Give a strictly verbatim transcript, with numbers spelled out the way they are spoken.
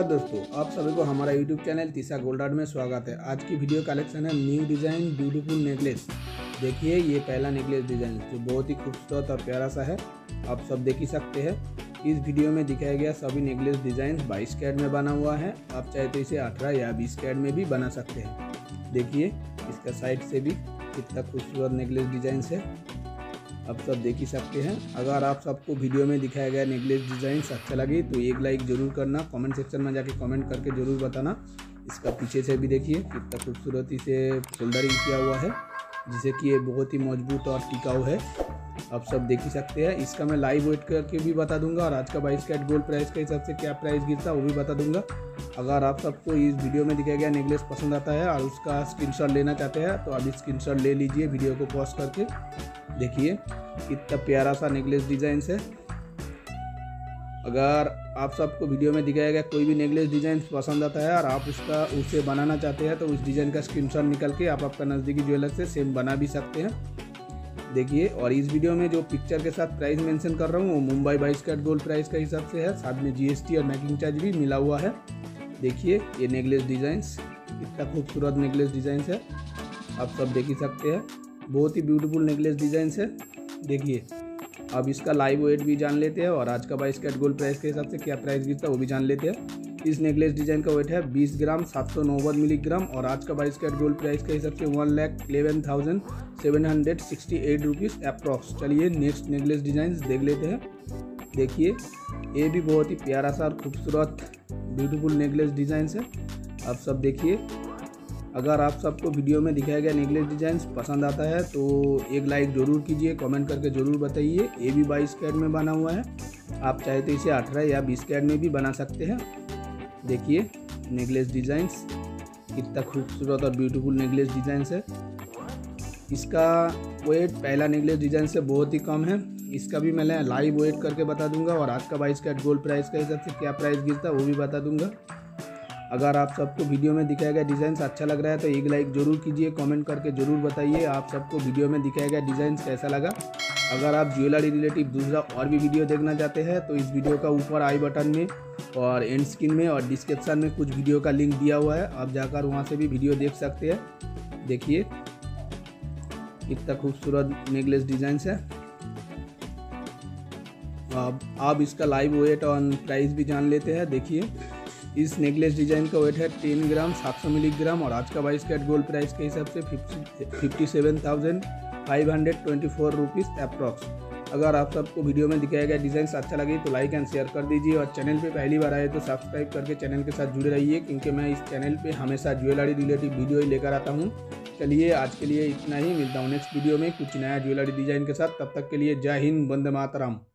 नमस्कार दोस्तों, आप सभी को हमारा YouTube channel Tisa Gold Art में स्वागत है। आज की वीडियो कलेक्शन है न्यू डिज़ाइन ब्यूटीफुल नेकलेस। देखिए ये पहला नेकलेस डिज़ाइन जो बहुत ही खूबसूरत और प्यारा सा है, आप सब देख ही सकते हैं। इस वीडियो में दिखाया गया सभी नेकलेस डिज़ाइन बाईस कैरेट में बना हुआ है। आप चाहे तो इसे अठारह या बीस कैरेट में भी बना सकते हैं। देखिए इसका साइड से भी कितना खूबसूरत नेकलेस डिज़ाइन है, आप सब देख ही सकते हैं। अगर आप सबको वीडियो में दिखाया गया नेकलेस डिज़ाइन अच्छा लगे तो एक लाइक ज़रूर करना, कमेंट सेक्शन में जाके कमेंट करके ज़रूर बताना। इसका पीछे से भी देखिए कितना खूबसूरती से फोल्डरिंग किया हुआ है, जिसे कि ये बहुत ही मजबूत और टिकाऊ है, आप सब देख ही सकते हैं। इसका मैं लाइव वेट करके भी बता दूंगा और आज का बाईस कैरेट गोल्ड प्राइस के हिसाब से क्या प्राइस गिरता है वो भी बता दूंगा। अगर आप सबको इस वीडियो में दिखाया गया नेकलेस पसंद आता है और उसका स्क्रीनशॉट लेना चाहते हैं तो अभी स्क्रीनशॉट ले लीजिए वीडियो को पॉज करके। देखिए कितना प्यारा सा नेकलेस डिज़ाइन है। अगर आप सबको वीडियो में दिखाया गया कोई भी नेकलेस डिज़ाइन पसंद आता है और आप उसका उसे बनाना चाहते हैं तो उस डिज़ाइन का स्क्रीनशॉट निकल के आप आपका नज़दीकी ज्वेलर से सेम बना भी सकते हैं। देखिए, और इस वीडियो में जो पिक्चर के साथ प्राइस मेंशन कर रहा हूँ वो मुंबई बाईस कैरेट गोल्ड प्राइस के हिसाब से है, साथ में जीएसटी और मेकिंग चार्ज भी मिला हुआ है। देखिए ये नेकलेस डिज़ाइंस कितना खूबसूरत नेकलेस डिज़ाइंस है, आप सब देख ही सकते हैं। बहुत ही ब्यूटीफुल नेकलेस डिज़ाइंस है। देखिए अब इसका लाइव वेट भी जान लेते हैं और आज का बाईस कैरेट गोल्ड प्राइस के हिसाब से क्या प्राइस गिरता है वो भी जान लेते हैं। इस नेकलेस डिज़ाइन का वेट है बीस ग्राम सात सौ नब्बे मिलीग्राम और आज का बाईस कैरेट गोल्ड प्राइस के हिसाब से one lakh eleven thousand seven hundred sixty eight rupees approx. चलिए नेक्स्ट नेकलेस डिज़ाइन देख लेते हैं। देखिए ये भी बहुत ही प्यारा सा और खूबसूरत ब्यूटीफुल नेकलेस डिज़ाइन है, आप सब देखिए। अगर आप सबको वीडियो में दिखाया गया नेकलेस डिज़ाइन पसंद आता है तो एक लाइक ज़रूर कीजिए, कमेंट करके ज़रूर बताइए। ये भी बाईस कैरेट में बना हुआ है, आप चाहे तो इसे अठारह या बीस कैरेट में भी बना सकते हैं। देखिए नेकलेस डिज़ाइंस कितना खूबसूरत और ब्यूटीफुल नेकलेस डिज़ाइंस है। इसका वेट पहला नेकलेस डिज़ाइन से बहुत ही कम है, इसका भी मैं लाइव वेट करके बता दूंगा और आज का बाईस कैरेट गोल्ड प्राइस के हिसाब से क्या प्राइस गिरता है वो भी बता दूंगा। अगर आप सबको वीडियो में दिखाया गया डिज़ाइन अच्छा लग रहा है तो एक लाइक ज़रूर कीजिए, कमेंट करके ज़रूर बताइए आप सबको वीडियो में दिखाया गया डिज़ाइन कैसा लगा। अगर आप ज्वेलरी रिलेटिव दूसरा और भी वीडियो देखना चाहते हैं तो इस वीडियो का ऊपर आई बटन में और एंड स्क्रीन में और डिस्क्रिप्शन में कुछ वीडियो का लिंक दिया हुआ है, आप जाकर वहां से भी वीडियो देख सकते हैं। देखिए कितना खूबसूरत नेकलेस डिज़ाइन है। अब आप इसका लाइव वेट और प्राइस भी जान लेते हैं। देखिए इस नेकलेस डिज़ाइन का वेट है टेन ग्राम सात सौ मिलीग्राम और आज का बाईस कैरेट गोल्ड प्राइस के हिसाब से fifty seven thousand five hundred twenty four rupees approx. अगर आप सबको वीडियो में दिखाया गया डिज़ाइन अच्छा लगे तो लाइक एंड शेयर कर दीजिए और चैनल पे पहली बार आए तो सब्सक्राइब करके चैनल के साथ जुड़े रहिए, क्योंकि मैं इस चैनल पे हमेशा ज्वेलरी रिलेटिव वीडियो ही लेकर आता हूँ। चलिए आज के लिए इतना ही, मिलता हूँ नेक्स्ट वीडियो में कुछ नया ज्वेलरी डिज़ाइन के साथ। तब तक के लिए जय हिंद, वंदे मातरम।